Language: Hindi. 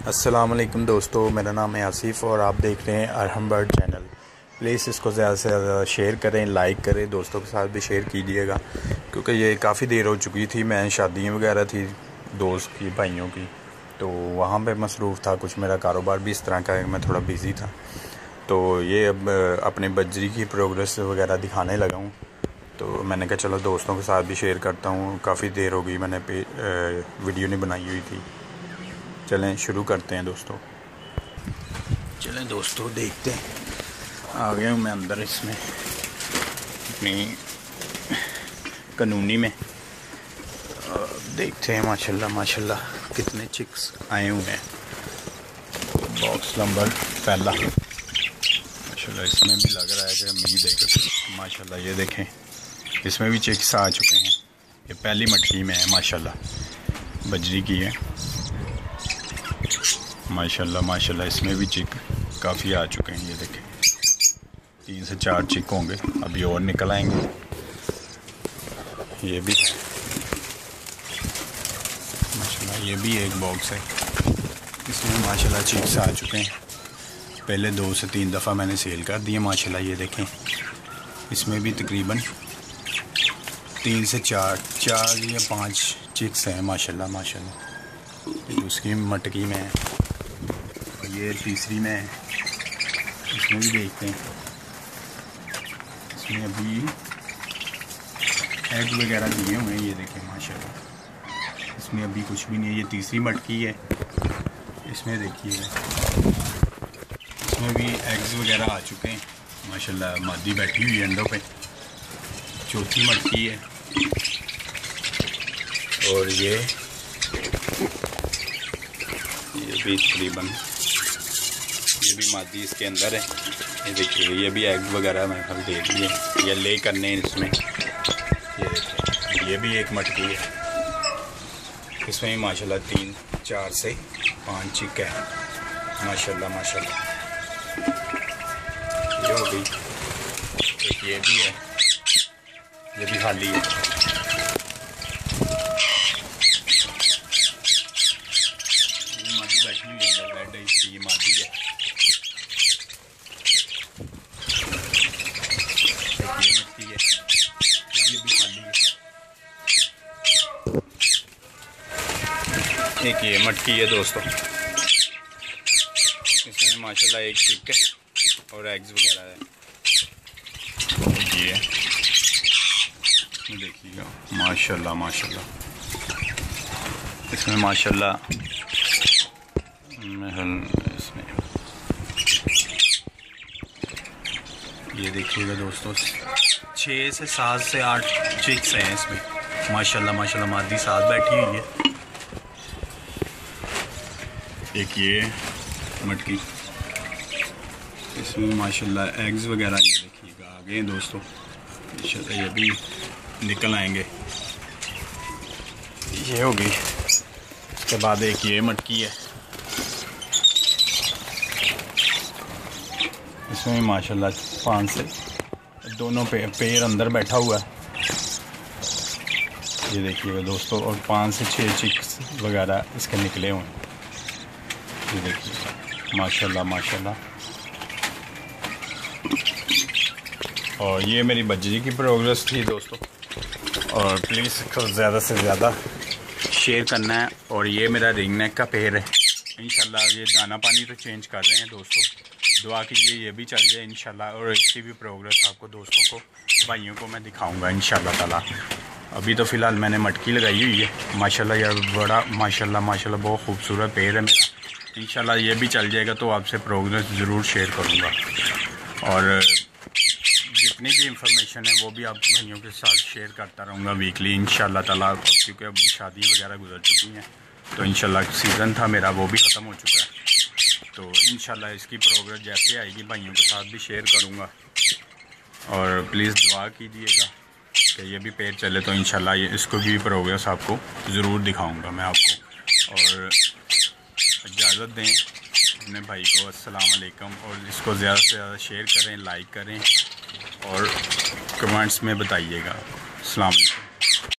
अस्सलाम वालेकुम दोस्तों, मेरा नाम है आसिफ़ और आप देख रहे हैं अरहम बर्ड चैनल। प्लीज़ इसको ज़्यादा से ज़्यादा शेयर करें, लाइक करें, दोस्तों के साथ भी शेयर कीजिएगा क्योंकि ये काफ़ी देर हो चुकी थी। मैं शादियाँ वगैरह थी दोस्त की, भाइयों की, तो वहाँ पे मसरूफ़ था। कुछ मेरा कारोबार भी इस तरह का है, मैं थोड़ा बिज़ी था। तो ये अब अपने बजरी की प्रोग्रेस वगैरह दिखाने लगा हूँ। तो मैंने कहा चलो दोस्तों के साथ भी शेयर करता हूँ। काफ़ी देर हो गई, मैंने वीडियो नहीं बनाई हुई थी। चलें शुरू करते हैं दोस्तों। चलें दोस्तों देखते हैं। आ गया हूँ मैं अंदर इसमें अपनी कानूनी में। देखते हैं माशाल्लाह माशाल्लाह कितने चिक्स आए हुए हैं। बॉक्स नंबर पहला माशाल्लाह, इसमें भी लग रहा है कि उम्मीद है कि माशाल्लाह ये देखें, इसमें भी चिक्स आ चुके हैं। ये पहली मटकी में है माशाल्लाह, बजरी की है माशाल्लाह माशाल्लाह। इसमें भी चिक काफ़ी आ चुके हैं। ये देखें 3 से 4 चिक होंगे, अभी और निकल आएंगे। ये भी है माशाल्लाह, ये भी एक बॉक्स है, इसमें माशाल्लाह चिक्स आ चुके हैं। पहले 2 से 3 दफ़ा मैंने सेल कर दिए माशाल्लाह। ये देखें इसमें भी तकरीबन 3 से 4 या 5 चिक्स हैं माशाल्लाह माशाल्लाह। उसकी मटकी में है, ये तीसरी में है। इसमें भी देखते हैं, इसमें अभी एग वगैरह दिए हुए हैं। ये देखें माशाल्लाह, इसमें अभी कुछ भी नहीं है। ये तीसरी मटकी है, इसमें देखिए इसमें भी एग्स वगैरह आ चुके हैं माशाल्लाह। मादी बैठी हुई है अंडों पे। चौथी मटकी है और ये भी तकरीबन, ये भी मादी इसके अंदर है। ये देखिए ये भी एग वगैरह मैंने कल दे दिए, ये ले करने इसमें। ये देखिए ये भी एक मटकी है, इसमें भी माशाल्लाह 3, 4 से 5 चिक है माशाल्लाह माशाल्लाह। ये हो गई एक, ये भी है, ये भी खाली है। ये मादी बैठी हुई है, रेड है इसकी, ये मादी है। एक ये मटकी है दोस्तों, इसमें माशाल्लाह एक चिक है और एग्स वगैरह है। ये देखिएगा माशाल्लाह माशाल्लाह, इसमें माशाल्लाह इसमें ये देखिएगा दोस्तों 6 से 7 से 8 चिक्स हैं इसमें माशाल्लाह माशाल्लाह। मादी साथ बैठी हुई है। एक ये मटकी, इसमें माशाल्लाह एग्स वगैरह ये देखिएगा आ गए दोस्तों। इंशाल्लाह ये भी निकल आएंगे। ये हो गई। उसके बाद एक ये मटकी है, इसमें माशाल्लाह 5 से दोनों पैर अंदर बैठा हुआ है। ये देखिएगा दोस्तों, और 5 से 6 चिक्स वगैरह इसके निकले हुए हैं। ये देखिए माशाल्लाह माशाल्लाह। और ये मेरी बजरी की प्रोग्रेस थी दोस्तों, और प्लीज़ इसको ज़्यादा से ज़्यादा शेयर करना है। और ये मेरा रिंग नेक का पेड़ है इंशाल्लाह। ये दाना पानी तो चेंज कर रहे हैं दोस्तों, दुआ कीजिए ये भी चल जाए इंशाल्लाह। और इसकी भी प्रोग्रेस आपको दोस्तों को, भाइयों को मैं दिखाऊंगा इंशाल्लाह ताला। अभी तो फ़िलहाल मैंने मटकी लगाई हुई है माशाल्लाह। यार बड़ा माशाल्लाह माशाल्लाह बहुत खूबसूरत पेड़ है मेरा। इंशाल्लाह ये भी चल जाएगा तो आपसे प्रोग्रेस ज़रूर शेयर करूँगा। और जितनी भी इंफॉर्मेशन है वो भी आप भाइयों के साथ शेयर करता रहूँगा वीकली इंशाल्लाह ताला। क्योंकि अब शादी वगैरह गुजर चुकी हैं, तो इंशाल्लाह सीज़न था मेरा वो भी ख़त्म हो चुका है। तो इंशाल्लाह इसकी प्रोग्रेस जैसे आएगी भाइयों के साथ भी शेयर करूँगा। और प्लीज़ दुआ कीजिएगा कि ये भी पेड़ चले तो इंशाल्लाह ये इसको भी प्रोग्रेस आपको ज़रूर दिखाऊँगा मैं आपको। और इजाज़त दें अपने भाई को। अस्सलाम वालेकुम। और इसको ज़्यादा से ज़्यादा शेयर करें, लाइक करें और कमेंट्स में बताइएगा। अस्सलाम वालेकुम।